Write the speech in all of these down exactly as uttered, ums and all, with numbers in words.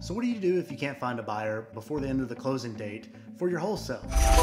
So what do you do if you can't find a buyer before the end of the closing date for your wholesale?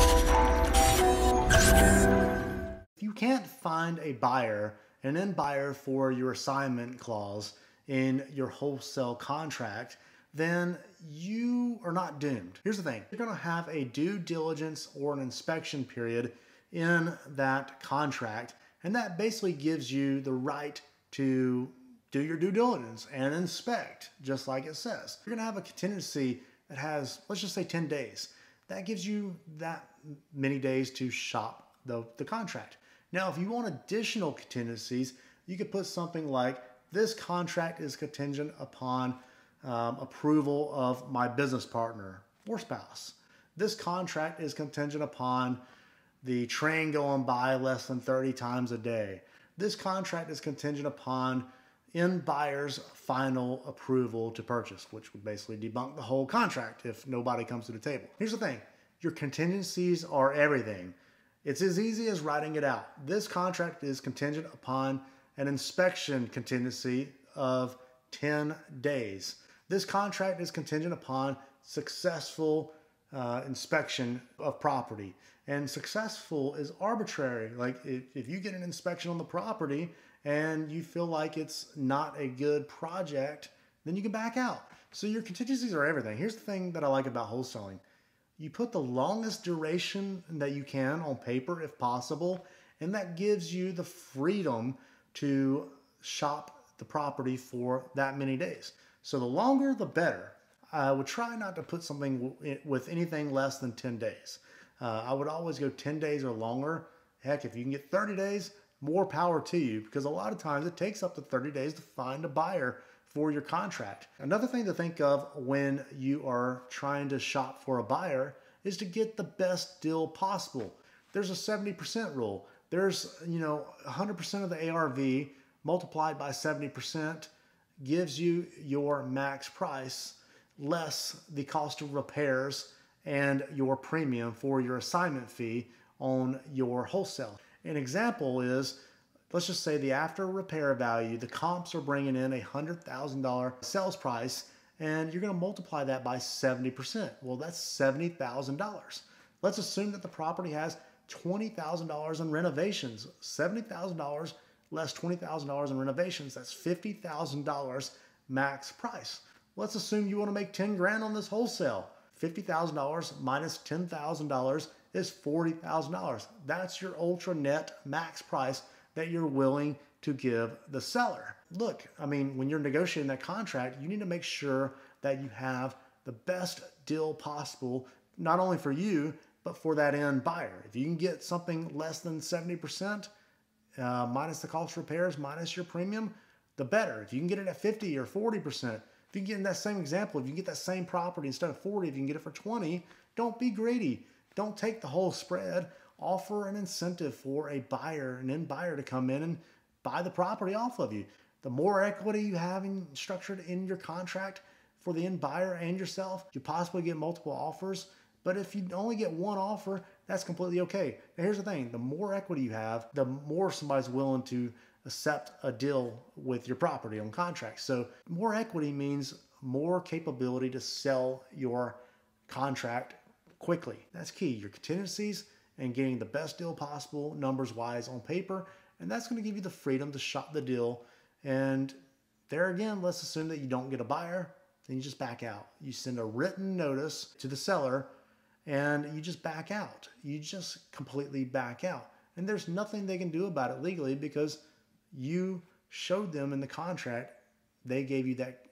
If you can't find a buyer, an end buyer for your assignment clause in your wholesale contract, then you are not doomed. Here's the thing. You're gonna have a due diligence or an inspection period in that contract, and that basically gives you the right to do your due diligence and inspect, just like it says. You're gonna have a contingency that has, let's just say ten days. That gives you that many days to shop the, the contract. Now, if you want additional contingencies, you could put something like, this contract is contingent upon um, approval of my business partner or spouse. This contract is contingent upon the train going by less than thirty times a day. This contract is contingent upon end buyer's final approval to purchase, which would basically debunk the whole contract if nobody comes to the table. Here's the thing. Your contingencies are everything. It's as easy as writing it out. This contract is contingent upon an inspection contingency of ten days. This contract is contingent upon successful uh, inspection of property. And successful is arbitrary. Like if, if you get an inspection on the property and you feel like it's not a good project, then you can back out. So your contingencies are everything. Here's the thing that I like about wholesaling. You put the longest duration that you can on paper if possible, and that gives you the freedom to shop the property for that many days. So the longer, the better. I would try not to put something with anything less than ten days. Uh, I would always go ten days or longer. Heck, if you can get thirty days, more power to you, because a lot of times it takes up to thirty days to find a buyer for your contract. Another thing to think of when you are trying to shop for a buyer is to get the best deal possible. There's a seventy percent rule. There's, you know, one hundred percent of the A R V multiplied by seventy percent gives you your max price less the cost of repairs and your premium for your assignment fee on your wholesale. An example is, let's just say the after repair value, the comps are bringing in a one hundred thousand dollar sales price, and you're going to multiply that by seventy percent. Well, that's seventy thousand dollars. Let's assume that the property has twenty thousand dollars in renovations. seventy thousand dollars less twenty thousand dollars in renovations, that's fifty thousand dollars max price. Let's assume you want to make ten grand on this wholesale. fifty thousand dollars minus ten thousand dollars is forty thousand dollars. That's your ultra net max price that you're willing to give the seller. Look, I mean, when you're negotiating that contract, you need to make sure that you have the best deal possible, not only for you, but for that end buyer. If you can get something less than seventy percent, uh, minus the cost of repairs, minus your premium, the better. If you can get it at fifty or forty percent, if you can get in that same example, if you can get that same property instead of forty, if you can get it for twenty, don't be greedy. Don't take the whole spread. Offer an incentive for a buyer, an end buyer, to come in and buy the property off of you. The more equity you have in, structured in your contract for the end buyer and yourself, you possibly get multiple offers. But if you only get one offer, that's completely okay. Now here's the thing, the more equity you have, the more somebody's willing to accept a deal with your property on contract. So more equity means more capability to sell your contract quickly. That's key. Your contingencies and getting the best deal possible numbers wise on paper. And that's going to give you the freedom to shop the deal. And there again, let's assume that you don't get a buyer, then you just back out. You send a written notice to the seller and you just back out. You just completely back out. And there's nothing they can do about it legally because you showed them in the contract, they gave you that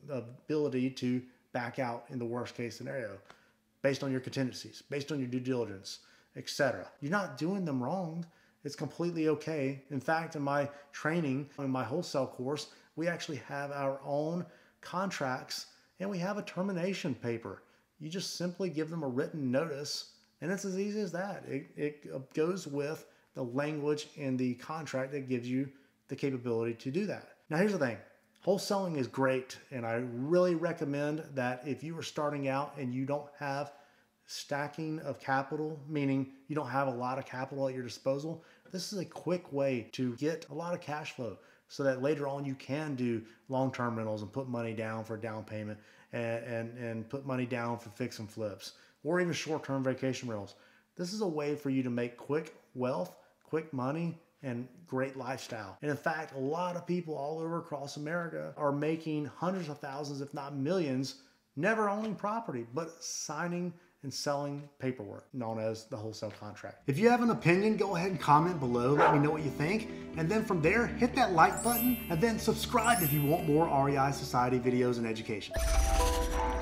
ability to back out in the worst case scenario based on your contingencies, based on your due diligence, et cetera. You're not doing them wrong. It's completely okay. In fact, in my training, in my wholesale course, we actually have our own contracts and we have a termination paper. You just simply give them a written notice and it's as easy as that. It, it goes with the language in the contract that gives you the capability to do that. Now here's the thing. Wholesaling is great, and I really recommend that if you are starting out and you don't have stacking of capital, meaning you don't have a lot of capital at your disposal, this is a quick way to get a lot of cash flow so that later on you can do long-term rentals and put money down for a down payment and, and, and put money down for fix and flips, or even short-term vacation rentals. This is a way for you to make quick wealth, quick money, and great lifestyle. And in fact, a lot of people all over across America are making hundreds of thousands, if not millions, never owning property, but signing and selling paperwork known as the wholesale contract. If you have an opinion, go ahead and comment below. Let me know what you think. And then from there, hit that like button and then subscribe if you want more R E I Society videos and education.